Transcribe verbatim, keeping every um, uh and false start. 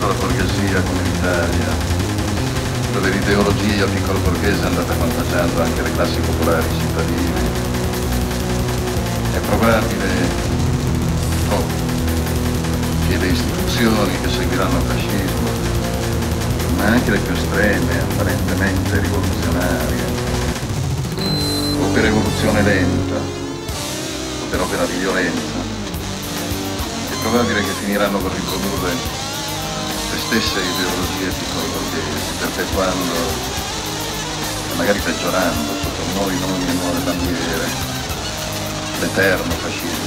piccola borghesia come l'Italia, dove l'ideologia piccola borghese è andata contagiando anche le classi popolari cittadine, è probabile, troppo, che le istituzioni che seguiranno il fascismo, ma anche le più estreme, apparentemente rivoluzionarie, o per evoluzione lenta, o per opera di violenza, è probabile che finiranno per riprodurre le stesse ideologie piccolo-borghesi, perpetuando e magari peggiorando sotto nuovi nomi e nuove bandiere l'eterno fascismo.